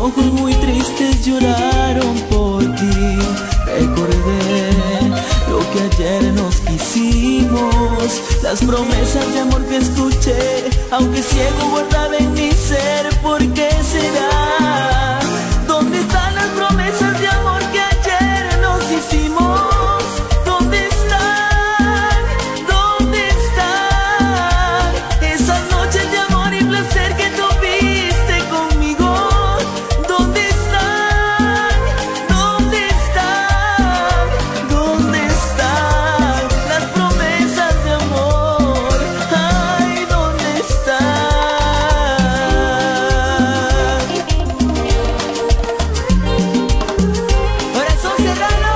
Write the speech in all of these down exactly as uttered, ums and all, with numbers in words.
ojos muy tristes lloraron por ti. Recordé lo que ayer nos quisimos, las promesas de amor que escuché, aunque ciego guardaba en mi ser. ¿Por qué será? ¿Dónde están las promesas de amor que ayer nos hicimos? ¿Dónde están? ¿Dónde están esas noches de amor y placer que tuviste conmigo? ¿Dónde están? ¿Dónde están? ¿Dónde están las promesas de amor? Ay, ¿dónde están? Corazón Serrano.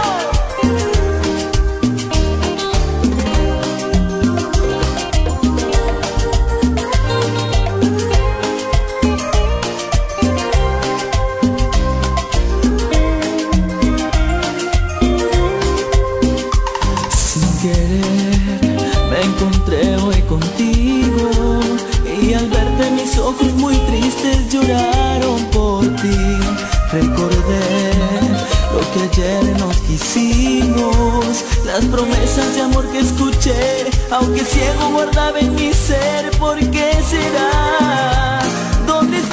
Sin querer me encontré hoy contigo, y al verte mis ojos muy tristes lloraron por ti. Recordé lo que ayer nos quisimos, las promesas de amor que escuché, aunque ciego guardaba en mi ser. ¿Por qué será? ¿Dónde